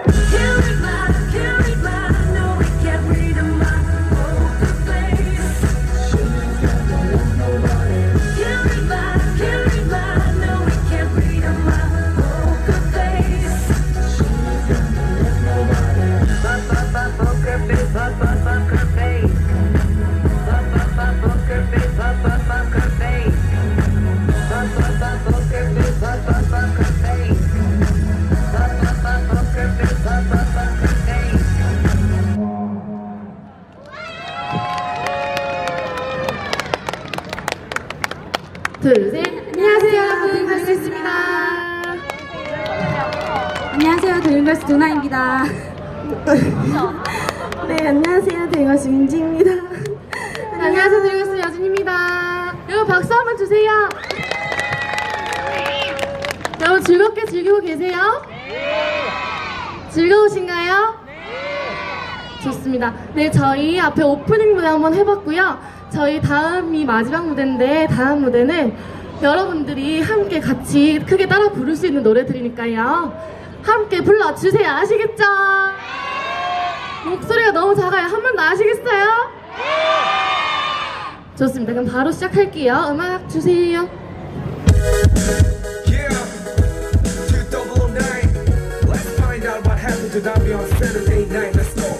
둘, 셋. 안녕하세요, 여러분. 반갑습니다. 안녕하세요, 드림걸스 도나입니다. 네, 안녕하세요, 드림걸스 민지입니다. 안녕하세요, 드림걸스 여진입니다. 여러분 박수 한번 주세요. 여러분 즐겁게 즐기고 계세요? 즐거우신가요? 좋습니다. 네, 저희 앞에 오프닝 무대 한번 해봤고요. 저희 다음이 마지막 무대인데 다음 무대는 여러분들이 함께 같이 크게 따라 부를 수 있는 노래들이니까요. 함께 불러주세요. 아시겠죠? 목소리가 너무 작아요. 한 번 더 아시겠어요? 좋습니다. 그럼 바로 시작할게요. 음악 주세요. Let's find out what happened to Darby on Saturday night. Let's go.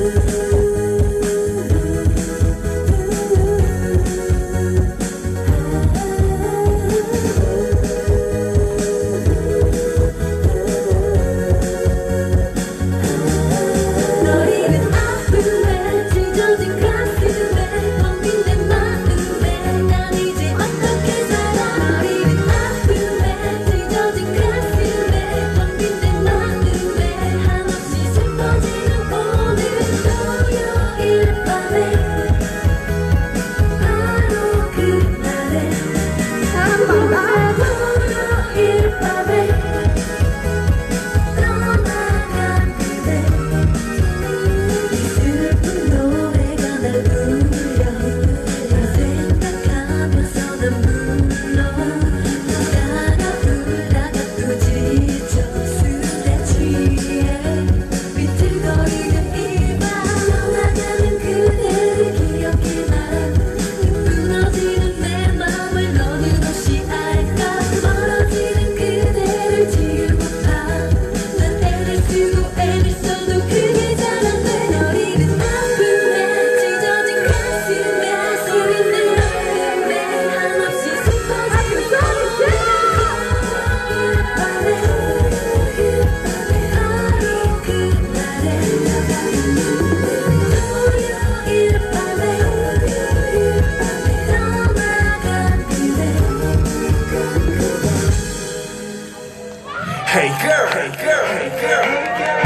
Hey girl, hey girl, hey girl, hey girl.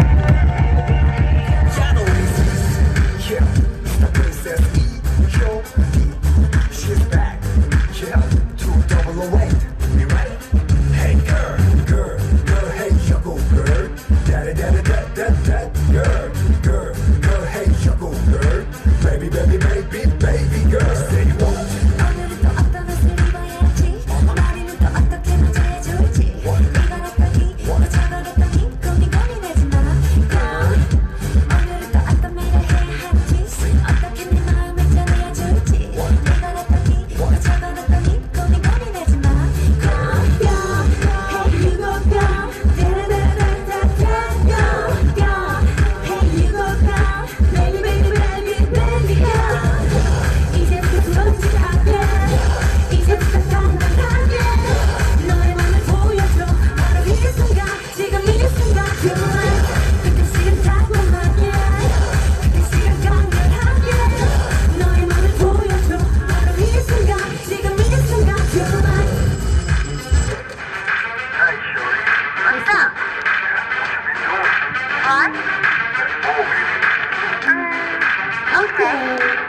Shadow is yeah, the princess E.O.D. She's back, yeah, 2008. You ready? Hey girl, girl, girl, hey you go girl. Da da da da da da girl, girl, girl, hey you go girl. Baby, baby, baby, baby girl, say you want. Okay.